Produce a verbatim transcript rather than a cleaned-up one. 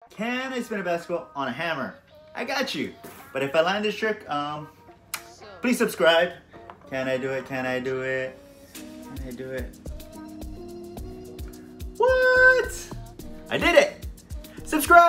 Can I spin a basketball on a hammer? I got you. But if I land this trick, um, please subscribe. Can I do it? Can I do it? Can I do it? What? I did it! Subscribe!